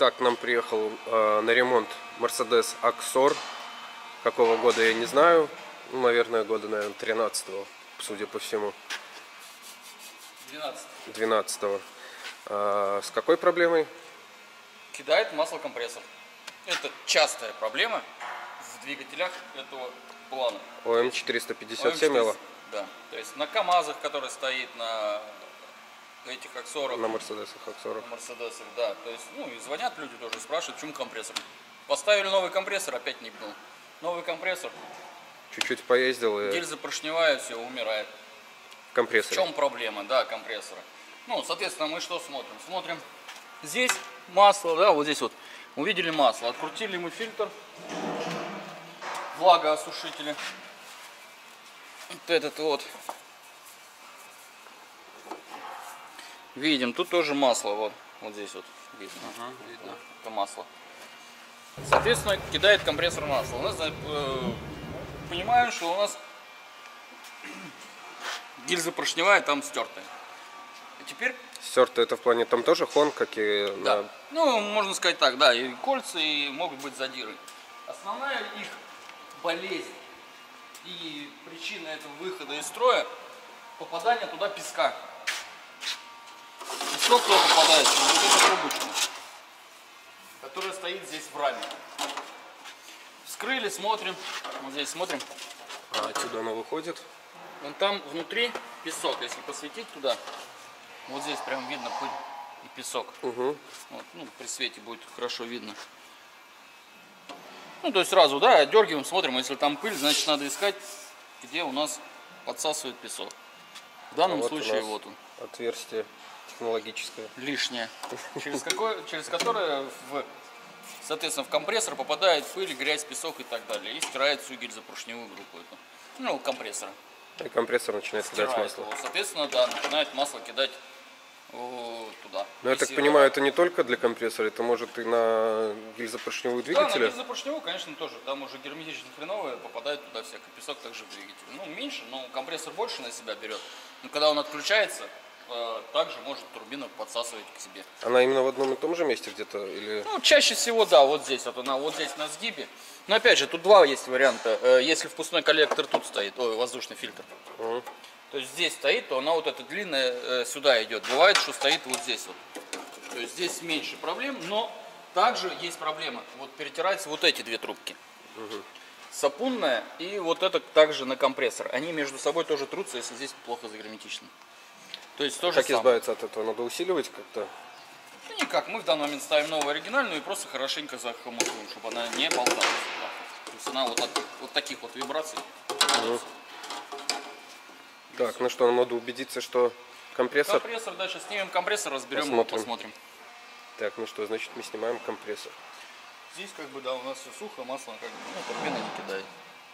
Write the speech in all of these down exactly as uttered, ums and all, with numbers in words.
Итак, к нам приехал э, на ремонт Mercedes Axor. Какого года я не знаю. Ну, наверное, года, наверное, тринадцатого, судя по всему. двенадцатого. А, с какой проблемой? Кидает маслокомпрессор. Это частая проблема в двигателях этого плана. О М четыреста пятьдесят семь Л. Да. То есть на КамАЗах, который стоит на этих Аксорах. На Мерседесах Аксорах. На Мерседесах, да. То есть, ну и звонят люди тоже, спрашивают, почему компрессор. Поставили новый компрессор, опять не гнул. Новый компрессор. Чуть-чуть поездил и... Гильза поршневая, все, умирает. Компрессор. В чем проблема, да, компрессора? Ну, соответственно, мы что смотрим? Смотрим здесь масло, да, вот здесь вот. Увидели масло, открутили мы фильтр, влагоосушители. Вот этот вот. Видим, тут тоже масло, вот, вот здесь вот видно, ага, видно, это масло. Соответственно, кидает компрессор масла. У нас э, понимаем, что у нас гильза поршневая там стертая. И теперь стертая это в плане там тоже хон, как и да. На... Ну, можно сказать так, да, и кольца, и могут быть задиры. Основная их болезнь и причина этого выхода из строя — попадание туда песка. Песок туда попадает через вот эту трубочку, которая стоит здесь в раме. Вскрыли, смотрим, вот здесь смотрим. А отсюда она выходит? Вон там внутри песок, если посветить туда, вот здесь прям видно пыль и песок. Угу. Вот, ну, при свете будет хорошо видно. Ну, то есть сразу, да, отдергиваем, смотрим, если там пыль, значит надо искать, где у нас подсасывает песок. В данном а вот случае вот он. Отверстие технологическое. Лишнее. Через, какое, через которое, в, соответственно, в компрессор попадает пыль, грязь, песок и так далее. И стирает всю гильзопоршневую группу эту. Ну, компрессора. И компрессор начинает Стирает кидать масло. его. Соответственно, да, начинает масло кидать туда. Но я так понимаю, это не только для компрессора, это может и на гильзопоршневую двигателя? Да, на гильзопоршневую, конечно, тоже. Там уже герметично хреновые, попадает туда всякий песок также в двигатель. Ну, меньше, но компрессор больше на себя берет. Но когда он отключается, также может турбина подсасывать к себе. Она именно в одном и том же месте где-то? Или... Ну, чаще всего, да, вот здесь, вот она, вот здесь на сгибе. Но опять же, тут два есть варианта. Если впускной коллектор тут стоит, ой, воздушный фильтр. Угу. То есть здесь стоит, то она вот эта длинная э, сюда идет. Бывает, что стоит вот здесь вот. То есть здесь меньше проблем, но также есть проблема. Вот перетираются вот эти две трубки. Угу. Сапунная и вот это также на компрессор. Они между собой тоже трутся, если здесь плохо загерметично. То есть тоже как избавиться от этого? Надо усиливать как-то? Ну, никак. Мы в данный момент ставим новую оригинальную и просто хорошенько захомутываем, чтобы она не болталась. То есть она вот от вот таких вот вибраций. Угу. Так, ну что, нам надо убедиться, что компрессор... Компрессор, дальше снимем компрессор, разберем посмотрим. его, посмотрим. Так, ну что, значит мы снимаем компрессор. Здесь как бы, да, у нас все сухо, масло как бы, ну, турбина не кидает.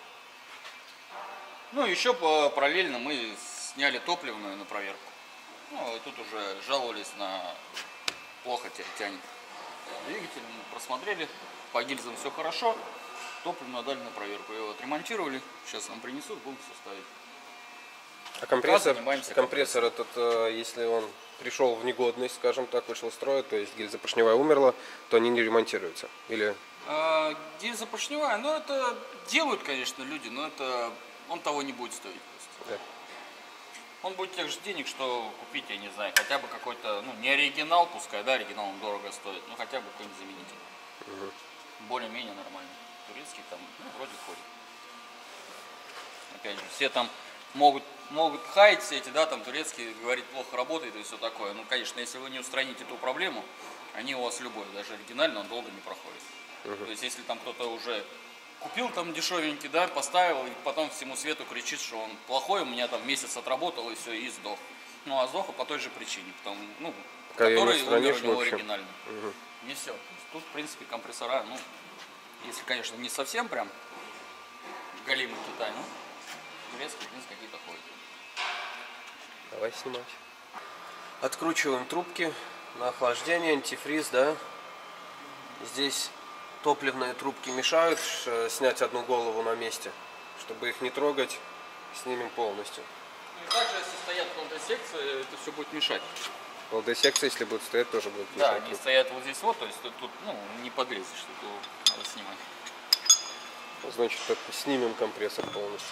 Ну, еще по, параллельно мы сняли топливную на проверку. Ну, и тут уже жаловались на плохо тянет двигатель, мы просмотрели, по гильзам все хорошо, топливную отдали на проверку. Его отремонтировали, сейчас нам принесут, будем все ставить. А компрессор, компрессор этот, если он пришел в негодность, скажем так, вышел из строя, то есть гильза поршневая умерла, то они не ремонтируются? Или... А, гильза поршневая, ну это делают, конечно, люди, но это он того не будет стоить просто. Да. Он будет тех же денег, что купить, я не знаю, хотя бы какой-то, ну не оригинал, пускай, да, оригинал он дорого стоит, но хотя бы какой-нибудь заменитель. Угу. Более-менее нормальный. Турецкий там, ну, вроде ходит. Опять же, все там могут, могут хаять все эти, да, там турецкие, говорить, плохо работает и все такое. Ну, конечно, если вы не устраните эту проблему, они у вас любой, даже оригинально, он долго не проходит. Uh-huh. То есть, если там кто-то уже купил там дешевенький, да, поставил, и потом всему свету кричит, что он плохой, у меня там месяц отработал и все, и сдох. Ну, а сдох по той же причине, потому, ну, который умер у него оригинально. Uh-huh. Не все. Тут, в принципе, компрессора, ну, если, конечно, не совсем прям галимый Китай, ну, турецкие, в принципе, какие-то ходят. Давай снимать. Откручиваем трубки на охлаждение, антифриз, да. Здесь топливные трубки мешают, снять одну голову на месте. Чтобы их не трогать, снимем полностью. Ну и также, если стоят в контрсекции, это все будет мешать. Лд-секция, если будет стоять, тоже будет Да, мешать. они стоят вот здесь вот, то есть тут, тут ну, не подлезешь, тут надо снимать. Значит, так, снимем компрессор полностью.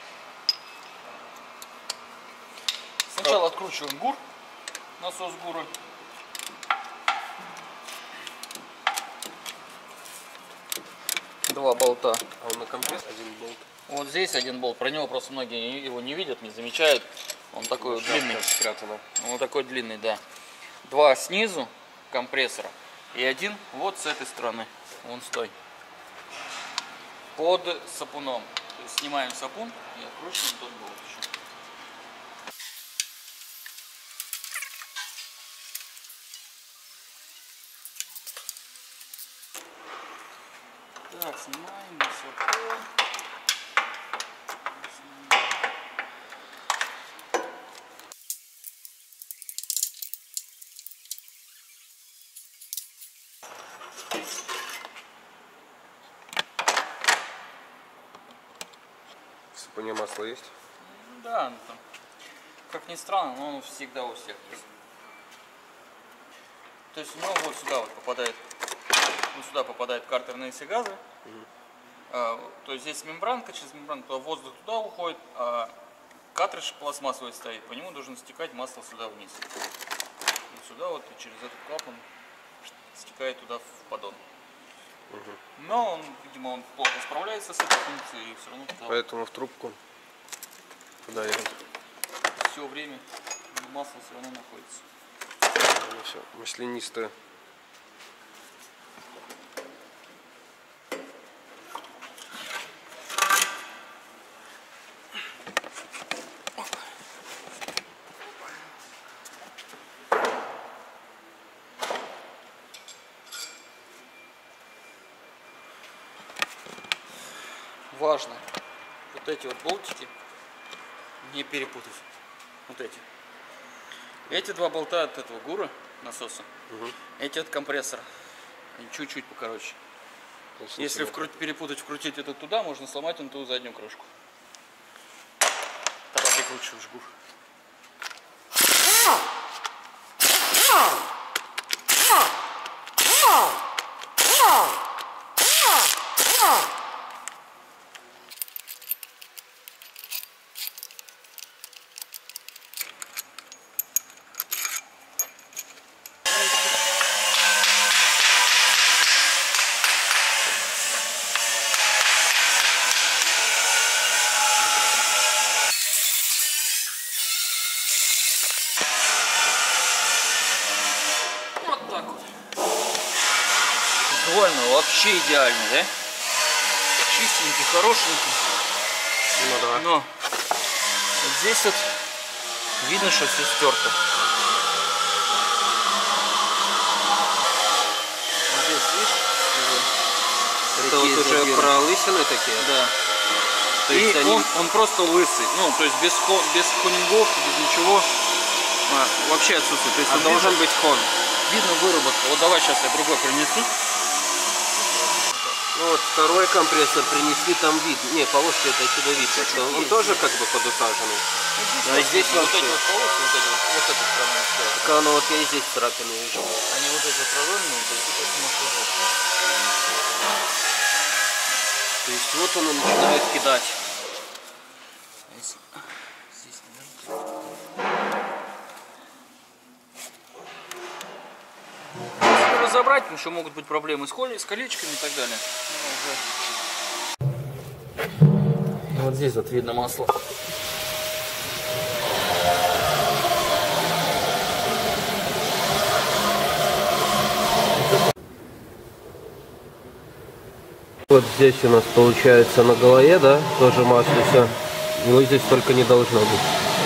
Сначала откручиваем ГУР, насос ГУРа. Два болта. А он на компрессор один болт? Вот здесь один болт, про него просто многие его не видят, не замечают. Он такой вот длинный. Спрятано. Он такой длинный, да. Два снизу компрессора и один вот с этой стороны. Вон стой. Под сапуном. То есть снимаем сапун и откручиваем тот болт еще. Так, снимаем сапун. В сапуне масло есть? Ну, да, ну, там, как ни странно, но он всегда у всех есть. То есть у него вот сюда вот попадает, вот сюда попадают картерные все газы. Угу. А, то есть здесь мембранка, через мембранку туда воздух туда уходит, а картридж пластмассовый стоит, по нему должен стекать масло сюда вниз. И сюда вот и через этот клапан стекает туда в поддон. Угу. Но он, видимо, он плохо справляется с этой функцией и все равно туда. Поэтому в трубку туда едет. Все время масло все равно находится. Ну, все, маслянистое. Важно вот эти вот болтики не перепутать. Вот эти. Эти два болта от этого ГУРа насоса. Угу. Эти от компрессора. Они чуть-чуть покороче. Точно. Если вкрут, перепутать, вкрутить это туда, можно сломать он ту заднюю крышку. Тогда прикручиваешь ГУР. Вот так вот. Визуально вообще идеальный, да? Чистенький, хорошенький. Ну да. Но вот здесь вот видно, что все стерто. Вот здесь, видишь? Это вот уже пролысины такие? Да. То И есть они... он, он просто лысый. Ну, то есть без, без хонингов, без ничего. А, вообще отсутствует. То есть а должен видно, быть хон. Видно выработка. Вот давай сейчас я другой принесу. Ну вот второй компрессор принесли, там видно. Не, полоски это отсюда видно, что он есть, тоже есть. Как бы подусаженный. Ну, здесь, а здесь вот эти вот полоски, вот эти вот, вот эта сторона. Так оно вот я и здесь царапины вижу. Они вот эти пророльные, то есть это масло. То есть вот он начинает кидать. Здесь, здесь Если разобрать, еще могут быть проблемы с, коли, с колечками и так далее. Ну, уже... Вот здесь вот видно масло. Вот здесь у нас получается на голове, да, тоже масло все. Его здесь только не должно быть.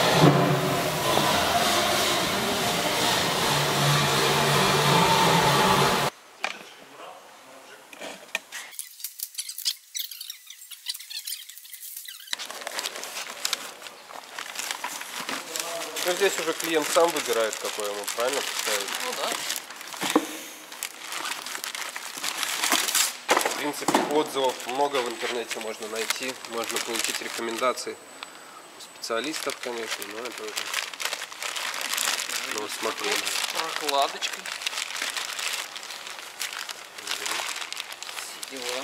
Ну, здесь уже клиент сам выбирает, какой ему правильно поставить. Ну да. В принципе, отзывов много в интернете можно найти, можно получить рекомендации у специалистов, конечно, но это уже на Посмотрим. Прокладочкой. Все дела.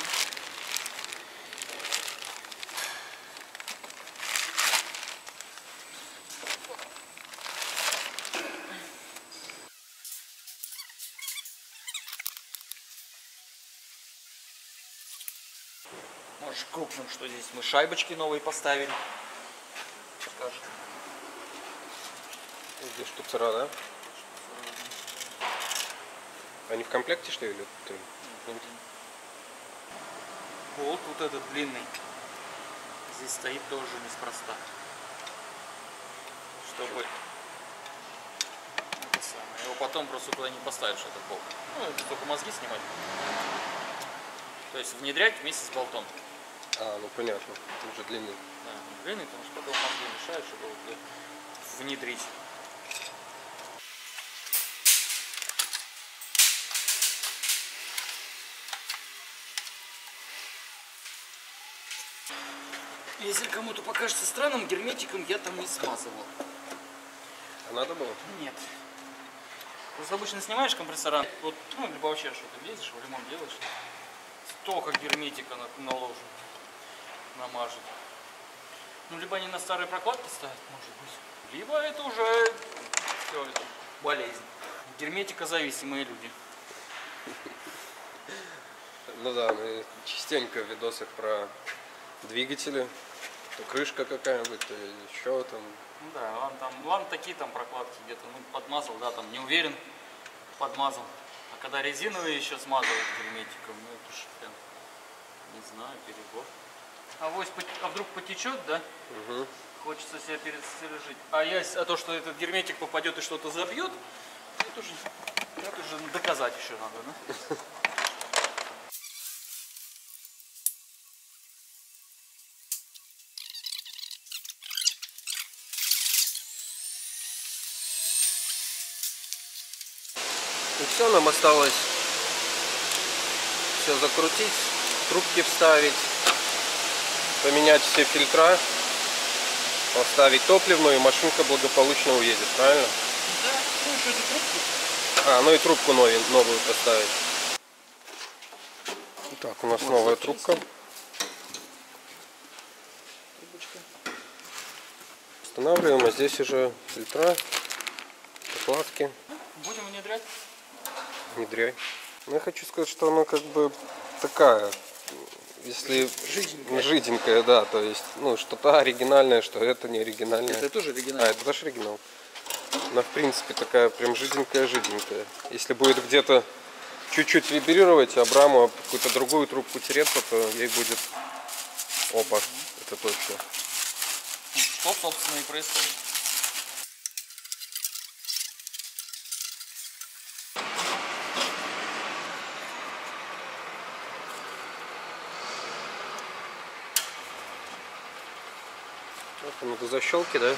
Можешь крупным, что здесь мы шайбочки новые поставили. Скажешь. Здесь штуцера, да? Они в комплекте, что ли? Или ты? Болт вот этот длинный. Здесь стоит тоже неспроста. Чтобы это самое, его потом просто туда не поставишь, этот болт. Ну, это только мозги снимать. То есть внедрять вместе с болтом. А, ну понятно. Он же длинный. Да, длинный, потому что потом мозги мешают, чтобы вот внедрить. Если кому-то покажется странным, герметиком я там не смазывал. А надо было? Нет. Просто обычно снимаешь компрессора, вот, ну, либо вообще что-то лезешь, в ремонт делаешь, столько герметика наложен, намажет. Ну, либо они на старые прокладки ставят, может быть, либо это уже все, это болезнь. Герметикозависимые люди. Ну да, мы частенько в видосах про двигатели, то крышка какая-нибудь, то еще там. Ну да, ладно, там, ладно, такие там прокладки где-то, ну, подмазал, да, там, не уверен, подмазал. А когда резиновые еще смазывают герметиком, ну, это ж прям, не знаю, перебор. А, вось, а вдруг потечет, да? Угу. Хочется себя перестережить. А, я, а то, что этот герметик попадет и что-то забьет, это уже, это уже доказать еще надо, да? И все, нам осталось все закрутить, трубки вставить, поменять все фильтра, поставить топливную, и машинка благополучно уедет, правильно? Да, ну еще эту трубку. А, ну и трубку новую, новую поставить. Так, у нас вот новая трубка. Трубочка. Устанавливаем, а здесь уже фильтра, прокладки. Будем внедрять? Внедряй. Ну, я хочу сказать, что она как бы такая, если жиденькая, жиденькая, да, то есть, ну, что-то оригинальное, что это не оригинальное. Это тоже оригинал. А, это тоже оригинал. Она, в принципе, такая прям жиденькая-жиденькая. Если будет где-то чуть-чуть вибрировать, Абраму какую-то другую трубку тереться, то ей будет опа, это точно. Что, собственно, и происходит. Вот надо защелки, да?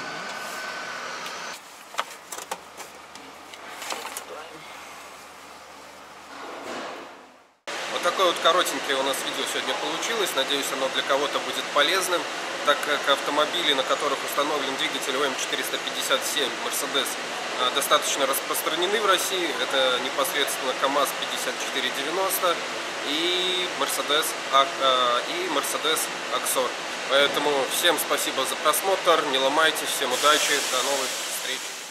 Вот такое вот коротенькое у нас видео сегодня получилось. Надеюсь, оно для кого-то будет полезным, так как автомобили, на которых установлен двигатель о эм четыреста пятьдесят семь Mercedes, достаточно распространены в России. Это непосредственно КамАЗ пятьдесят четыре девяносто и Mercedes, и Mercedes Axor. Поэтому всем спасибо за просмотр, не ломайтесь, всем удачи, до новых встреч!